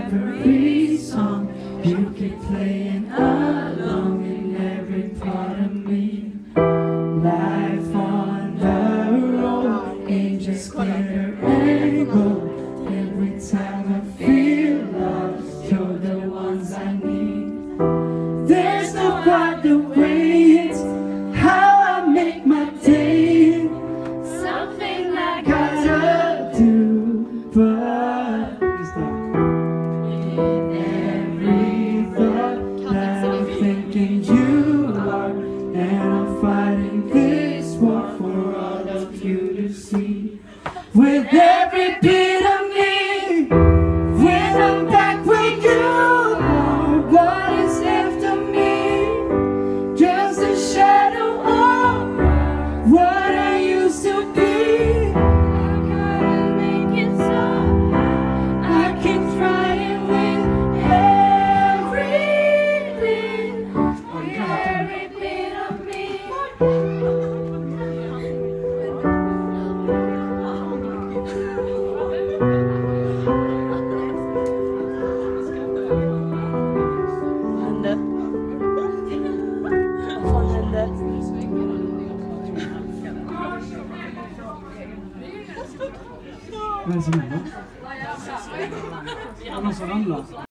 every song. You keep playing along in every part of me. Life on the road ain't just glitter and gold. Every time I feel lost, you're the ones I need. There's no other way, it's how I make my day. Something I gotta do, but in every thought that I'm thinking you are, and I'm fighting this war for all of you to see. With every bit of me, when I'm back with you are, what is left of me? Just a shadow of what I used to be. I gotta make it so I can try and win every bit of me. Vem som händer? Är det någon som ramlar?